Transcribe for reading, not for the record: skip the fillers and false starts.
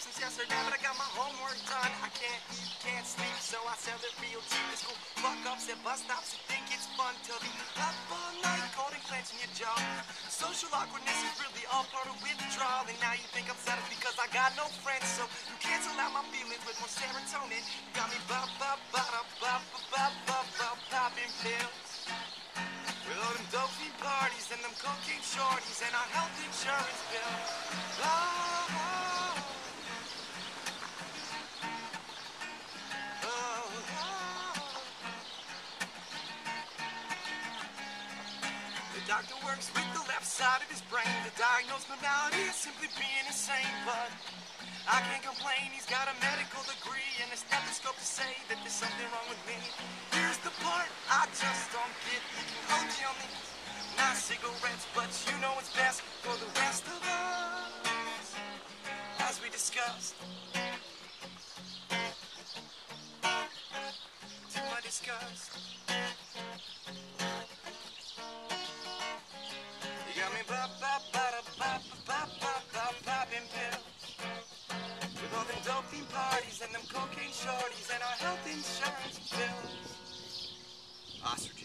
since yesterday, but I got my homework done. I can't eat, can't sleep, so I sell it real cheap. It's cool fuck-ups at bus stops who think it's fun till the up all night, cold and clenching your jaw. Social awkwardness is really all part of withdrawal, and now you think I'm sad because I got no friends, so you cancel out my feelings with more seratonin. You got me popping pills with all them dope fiend parties and them cocaine shorties and our health insurance bills. The doctor works with the left side of his brain to diagnose normality as simply being insane, but I can't complain. He's got a medical degree and a stethascope to say that there's something wrong with me. Here's the part I just don't get. You can OG on these, not cigarettes, but you know what's best for the rest of us, as we discussed. To my disgust, you got me popping pills with all them dope fiend parties and them cocaine shorties and our health insurance bills. Ostrich.